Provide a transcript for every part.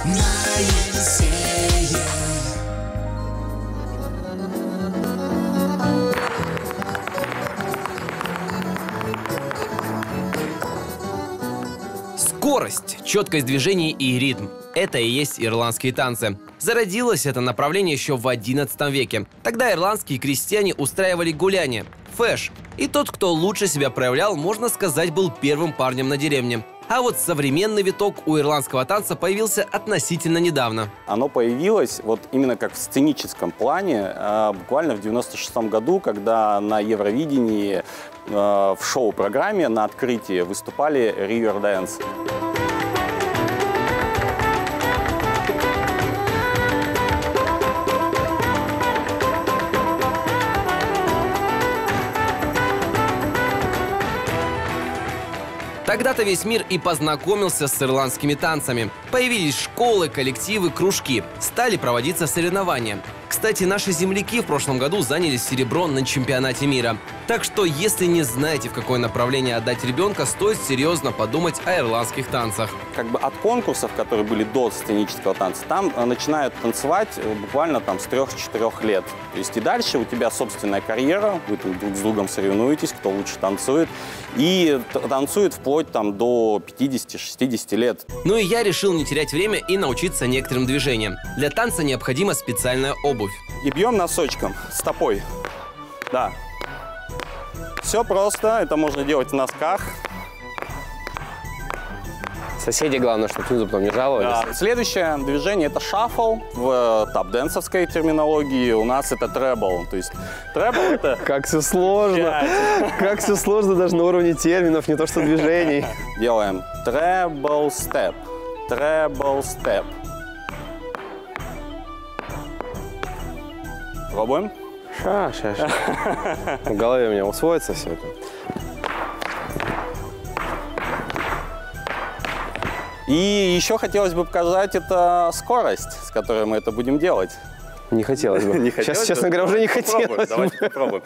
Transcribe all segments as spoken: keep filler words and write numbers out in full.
на Елисее. Скорость, четкость движений и ритм – это и есть ирландские танцы. Зародилось это направление еще в одиннадцатом веке. Тогда ирландские крестьяне устраивали гуляния, фэш. И тот, кто лучше себя проявлял, можно сказать, был первым парнем на деревне. А вот современный виток у ирландского танца появился относительно недавно. Оно появилось вот именно как в сценическом плане буквально в девяносто шестом году, когда на Евровидении в шоу-программе на открытии выступали Ривердэнс. Тогда-то весь мир и познакомился с ирландскими танцами. Появились школы, коллективы, кружки. Стали проводиться соревнования. Кстати, наши земляки в прошлом году заняли серебро на чемпионате мира. Так что, если не знаете, в какое направление отдать ребенка, стоит серьезно подумать о ирландских танцах. Как бы от конкурсов, которые были до сценического танца, там начинают танцевать буквально там с трёх-четырёх лет. То есть и дальше у тебя собственная карьера, вы там друг с другом соревнуетесь, кто лучше танцует. И танцует вплоть там до пятидесяти-шестидесяти лет. Ну и я решил не терять время и научиться некоторым движениям. Для танца необходима специальная обувь. И бьем носочком, стопой. Да. Все просто, это можно делать в носках. Соседи, главное, чтобы снизу потом не жаловались. Да. Следующее движение – это шаффл. В тап-дэнсовской терминологии у нас это требл. То есть требл – это… Как все сложно. Как все сложно даже на уровне терминов, не то что движений. Делаем требл степ. Требл степ. Пробуем. Ша, ша, ша. В голове у меня усвоится все это. И еще хотелось бы показать это скорость, с которой мы это будем делать. Не хотелось бы. Не Сейчас, хотелось честно бы? говоря, уже не Попробуем. хотелось. Давайте попробуем.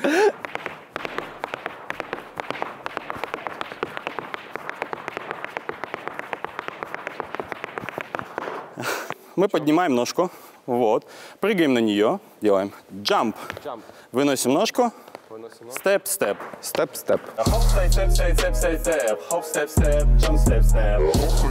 Мы поднимаем ножку, вот, прыгаем на нее, делаем jump, выносим ножку, степ, степ, Степ, степ. хоп, степ, степ, степ, степ, степ, степ, хоп, степ, степ, jump, степ, степ.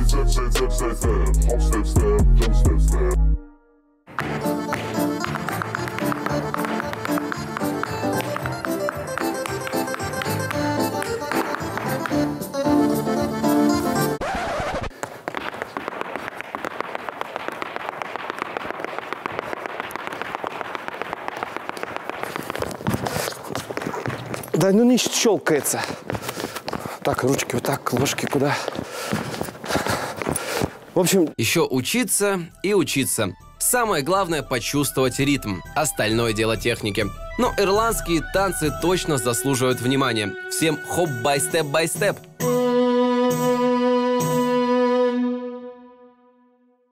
Да ну не щелкается. Так, ручки вот так, ложки куда. В общем… Еще учиться и учиться. Самое главное – почувствовать ритм. Остальное дело техники. Но ирландские танцы точно заслуживают внимания. Всем хоп-бай-степ-бай-степ.